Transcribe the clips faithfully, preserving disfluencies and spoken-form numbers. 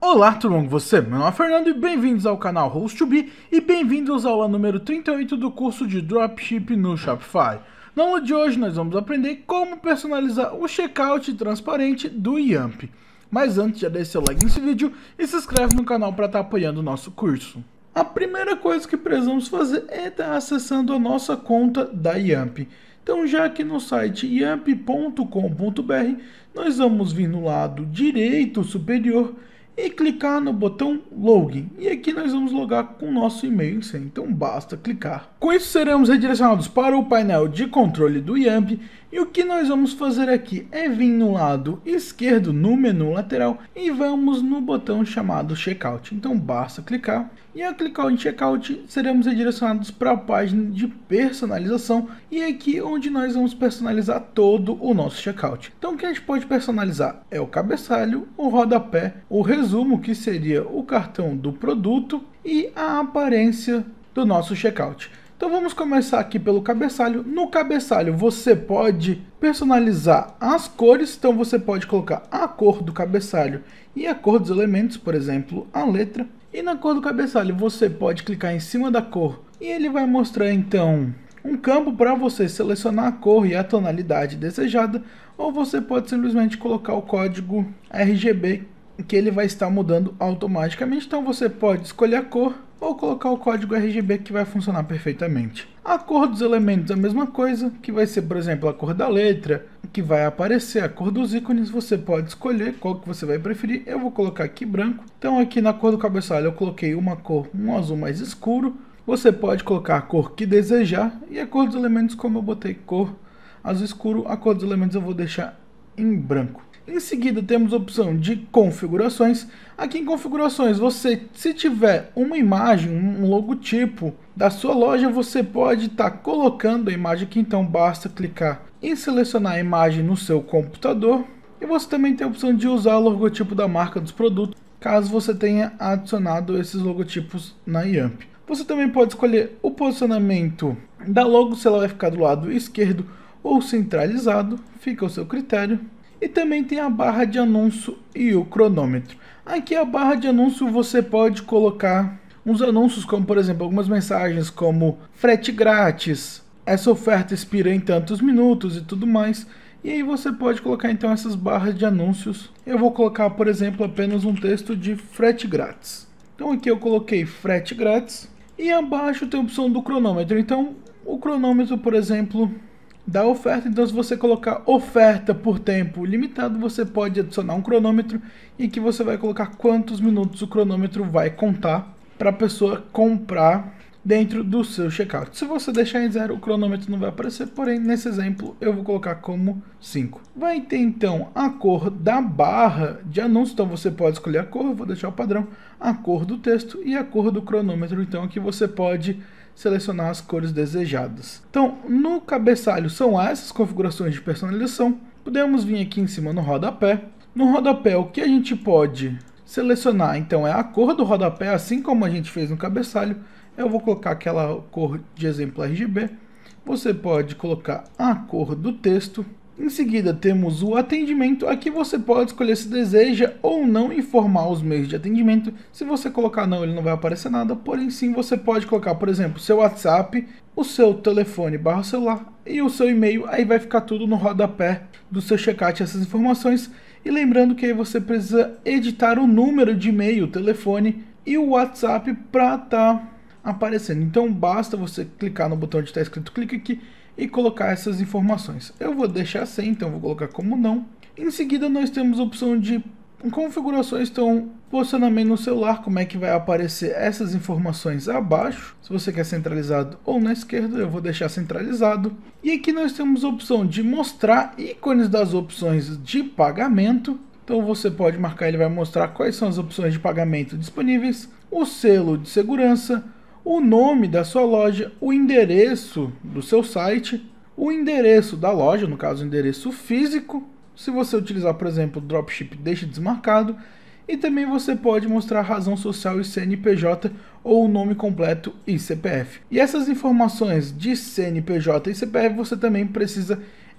Olá, tudo bom com você? Meu nome é Fernando e bem-vindos ao canal Host to Be e bem-vindos à aula número trinta e oito do curso de Dropship no Shopify. Na aula de hoje nós vamos aprender como personalizar o checkout transparente do Yamp. Mas antes, já deixa seu like nesse vídeo e se inscreve no canal para estar apoiando o nosso curso. A primeira coisa que precisamos fazer é estar acessando a nossa conta da Yamp. Então, já aqui no site yamp ponto com ponto br, nós vamos vir no lado direito superior e clicar no botão Login. E aqui nós vamos logar com o nosso e-mail e senha, então basta clicar. Com isso seremos redirecionados para o painel de controle do Yamp e o que nós vamos fazer aqui é vir no lado esquerdo no menu lateral e vamos no botão chamado Checkout. Então basta clicar e ao clicar em Checkout seremos redirecionados para a página de personalização e é aqui onde nós vamos personalizar todo o nosso checkout. Então o que a gente pode personalizar é o cabeçalho, o rodapé, o resumo que seria o cartão do produto e a aparência do nosso checkout. Então vamos começar aqui pelo cabeçalho. No cabeçalho você pode personalizar as cores, então você pode colocar a cor do cabeçalho e a cor dos elementos, por exemplo, a letra. E na cor do cabeçalho você pode clicar em cima da cor e ele vai mostrar então um campo para você selecionar a cor e a tonalidade desejada, ou você pode simplesmente colocar o código R G B que ele vai estar mudando automaticamente. Então você pode escolher a cor ou colocar o código R G B que vai funcionar perfeitamente. A cor dos elementos é a mesma coisa, que vai ser, por exemplo, a cor da letra, que vai aparecer a cor dos ícones. Você pode escolher qual que você vai preferir. Eu vou colocar aqui branco. Então aqui na cor do cabeçalho eu coloquei uma cor, um azul mais escuro. Você pode colocar a cor que desejar e a cor dos elementos, como eu botei cor azul escuro, a cor dos elementos eu vou deixar em branco. Em seguida temos a opção de configurações. Aqui em configurações, você, se tiver uma imagem, um logotipo da sua loja, você pode estar tá colocando a imagem aqui. Então basta clicar em selecionar a imagem no seu computador. E você também tem a opção de usar o logotipo da marca dos produtos, caso você tenha adicionado esses logotipos na Yamp. Você também pode escolher o posicionamento da logo, se ela vai ficar do lado esquerdo ou centralizado, fica ao seu critério. E também tem a barra de anúncio e o cronômetro. Aqui a barra de anúncio você pode colocar uns anúncios como, por exemplo, algumas mensagens como frete grátis, essa oferta expira em tantos minutos e tudo mais. E aí você pode colocar então essas barras de anúncios. Eu vou colocar, por exemplo, apenas um texto de frete grátis. Então aqui eu coloquei frete grátis e abaixo tem a opção do cronômetro. Então o cronômetro, por exemplo, da oferta, então se você colocar oferta por tempo limitado, você pode adicionar um cronômetro e que você vai colocar quantos minutos o cronômetro vai contar para a pessoa comprar dentro do seu checkout. Se você deixar em zero, o cronômetro não vai aparecer, porém nesse exemplo eu vou colocar como cinco. Vai ter então a cor da barra de anúncio, então você pode escolher a cor, eu vou deixar o padrão, a cor do texto e a cor do cronômetro, então aqui você pode selecionar as cores desejadas. Então, no cabeçalho são essas configurações de personalização. Podemos vir aqui em cima no rodapé. No rodapé, o que a gente pode selecionar, então, é a cor do rodapé, assim como a gente fez no cabeçalho. Eu vou colocar aquela cor de exemplo R G B. Você pode colocar a cor do texto. Em seguida temos o atendimento. Aqui você pode escolher se deseja ou não informar os meios de atendimento. Se você colocar não, ele não vai aparecer nada, porém sim você pode colocar, por exemplo, seu WhatsApp, o seu telefone barra celular e o seu e-mail. Aí vai ficar tudo no rodapé do seu checkout essas informações. E lembrando que aí você precisa editar o número de e-mail, o telefone e o WhatsApp para estar aparecendo. Então basta você clicar no botão onde está escrito clique aqui e colocar essas informações. Eu vou deixar sem, então vou colocar como não. Em seguida nós temos a opção de configurações, então posicionamento no celular, como é que vai aparecer essas informações abaixo, se você quer centralizado ou na esquerda, eu vou deixar centralizado. E aqui nós temos a opção de mostrar ícones das opções de pagamento, então você pode marcar, ele vai mostrar quais são as opções de pagamento disponíveis, o selo de segurança, o nome da sua loja, o endereço do seu site, o endereço da loja, no caso o endereço físico, se você utilizar, por exemplo, Dropship, deixe desmarcado, e também você pode mostrar a razão social e C N P J ou o nome completo e C P F. E essas informações de C N P J e C P F você também precisa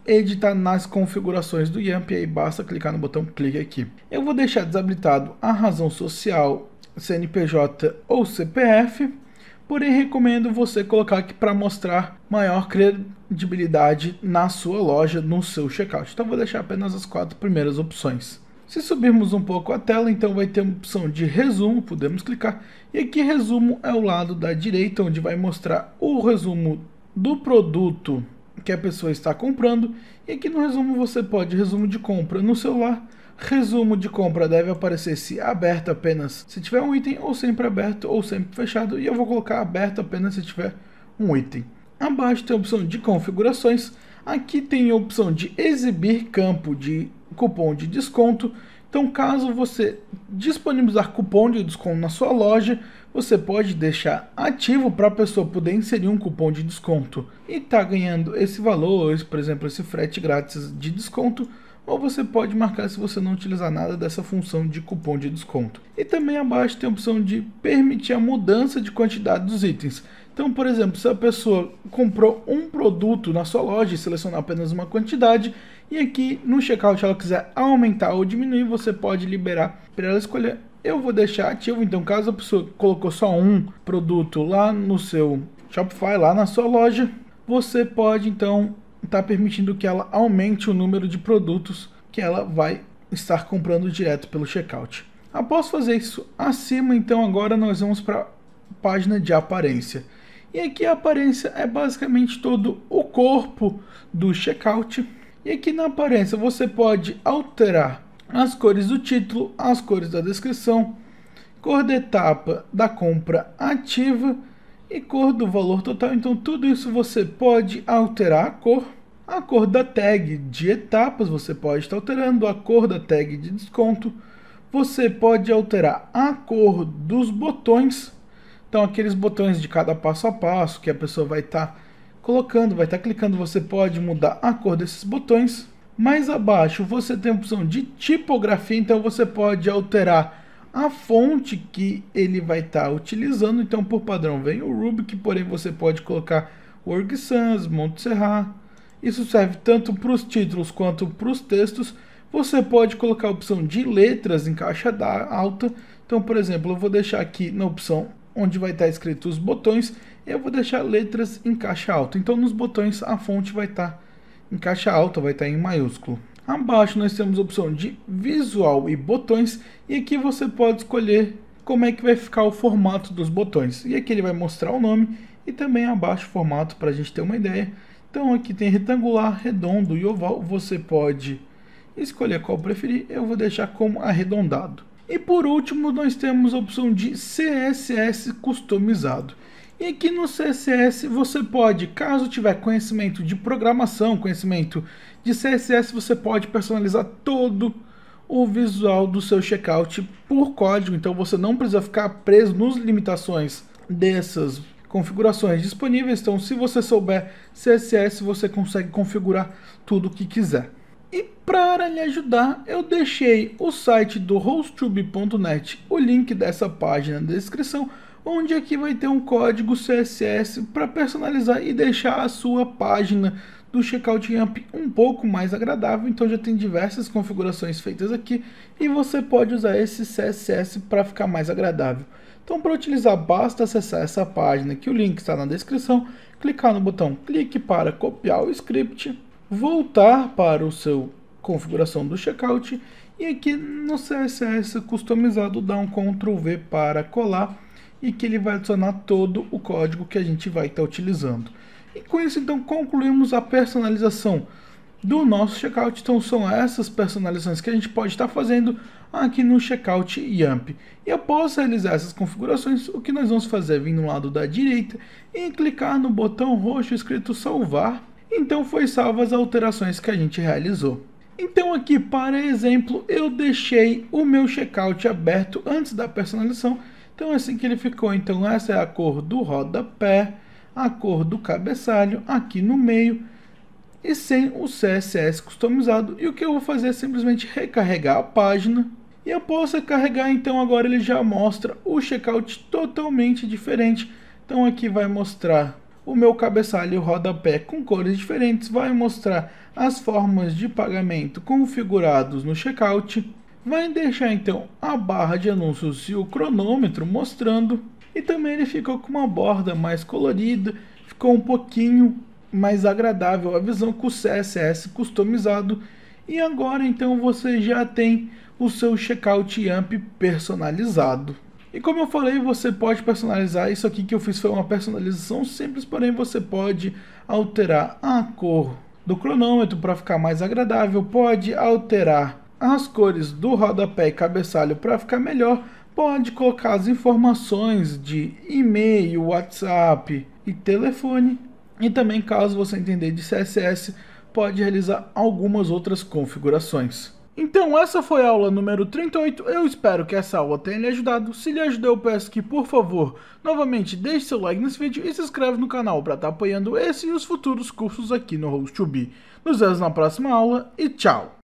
editar nas configurações do Yamp, e aí basta clicar no botão clique aqui. Eu vou deixar desabilitado a razão social, C N P J ou C P F, porém recomendo você colocar aqui para mostrar maior credibilidade na sua loja, no seu checkout. Então vou deixar apenas as quatro primeiras opções. Se subirmos um pouco a tela, então vai ter uma opção de resumo, podemos clicar, e aqui resumo é o lado da direita, onde vai mostrar o resumo do produto que a pessoa está comprando, e aqui no resumo você pode resumo de compra no celular. Resumo de compra deve aparecer se aberto apenas se tiver um item, ou sempre aberto ou sempre fechado, e eu vou colocar aberto apenas se tiver um item. Abaixo tem a opção de configurações, aqui tem a opção de exibir campo de cupom de desconto. Então, caso você disponibilizar cupom de desconto na sua loja, você pode deixar ativo para a pessoa poder inserir um cupom de desconto e tá ganhando esse valor, por exemplo, esse frete grátis de desconto, ou você pode marcar se você não utilizar nada dessa função de cupom de desconto. E também abaixo tem a opção de permitir a mudança de quantidade dos itens. Então, por exemplo, se a pessoa comprou um produto na sua loja e selecionar apenas uma quantidade, e aqui no checkout ela quiser aumentar ou diminuir, você pode liberar para ela escolher. Eu vou deixar ativo, então caso a pessoa colocou só um produto lá no seu Shopify, lá na sua loja, você pode então estar permitindo que ela aumente o número de produtos que ela vai estar comprando direto pelo checkout. Após fazer isso acima, então agora nós vamos para a página de aparência. E aqui a aparência é basicamente todo o corpo do checkout. E aqui na aparência você pode alterar as cores do título, as cores da descrição, cor da etapa da compra ativa e cor do valor total. Então tudo isso você pode alterar a cor. A cor da tag de etapas você pode estar alterando, a cor da tag de desconto. Você pode alterar a cor dos botões. Então aqueles botões de cada passo a passo que a pessoa vai estar colocando, vai estar clicando, você pode mudar a cor desses botões. Mais abaixo você tem a opção de tipografia, então você pode alterar a fonte que ele vai estar utilizando. Então por padrão vem o Rubik, porém você pode colocar Word Sans, Montserrat. Isso serve tanto para os títulos quanto para os textos. Você pode colocar a opção de letras em caixa alta. Então, por exemplo, eu vou deixar aqui na opção onde vai estar escrito os botões, eu vou deixar letras em caixa alta. Então, nos botões a fonte vai estar em caixa alta, vai estar em maiúsculo. Abaixo nós temos a opção de visual e botões, e aqui você pode escolher como é que vai ficar o formato dos botões. E aqui ele vai mostrar o nome e também abaixo o formato para a gente ter uma ideia. Então aqui tem retangular, redondo e oval, você pode escolher qual preferir, eu vou deixar como arredondado. E por último nós temos a opção de C S S customizado. E aqui no C S S você pode, caso tiver conhecimento de programação, conhecimento de C S S, você pode personalizar todo o visual do seu checkout por código. Então você não precisa ficar preso nas limitações dessas configurações disponíveis. Então se você souber C S S, você consegue configurar tudo o que quiser. E para lhe ajudar, eu deixei o site do hostube ponto net, o link dessa página na descrição, onde aqui vai ter um código C S S para personalizar e deixar a sua página do Checkout Yamp um pouco mais agradável. Então já tem diversas configurações feitas aqui e você pode usar esse C S S para ficar mais agradável. Então para utilizar basta acessar essa página, que o link está na descrição, clicar no botão clique para copiar o script, voltar para o seu configuração do checkout e aqui no C S S customizado dar um control V para colar e que ele vai adicionar todo o código que a gente vai estar utilizando. E com isso então concluímos a personalização do nosso checkout. Então são essas personalizações que a gente pode estar fazendo aqui no Checkout Yamp. E após realizar essas configurações, o que nós vamos fazer é vir no lado da direita e clicar no botão roxo escrito salvar. Então foi salvo as alterações que a gente realizou. Então aqui, para exemplo, eu deixei o meu checkout aberto antes da personalização. Então assim que ele ficou. Então essa é a cor do rodapé, a cor do cabeçalho aqui no meio e sem o C S S customizado. E o que eu vou fazer é simplesmente recarregar a página. E após recarregar, então agora ele já mostra o checkout totalmente diferente. Então aqui vai mostrar o meu cabeçalho e o rodapé com cores diferentes, vai mostrar as formas de pagamento configurados no checkout, vai deixar então a barra de anúncios e o cronômetro mostrando, e também ele ficou com uma borda mais colorida, ficou um pouquinho mais agradável a visão com o C S S customizado. E agora então você já tem o seu checkout Yamp personalizado. E como eu falei, você pode personalizar. Isso aqui que eu fiz foi uma personalização simples, porém você pode alterar a cor do cronômetro para ficar mais agradável, pode alterar as cores do rodapé e cabeçalho para ficar melhor, pode colocar as informações de e-mail, WhatsApp e telefone, e também, caso você entender de C S S, pode realizar algumas outras configurações. Então essa foi a aula número trinta e oito, eu espero que essa aula tenha lhe ajudado. Se lhe ajudou, eu peço que, por favor, novamente deixe seu like nesse vídeo e se inscreve no canal para estar apoiando esse e os futuros cursos aqui no HostToBe. Nos vemos na próxima aula e tchau!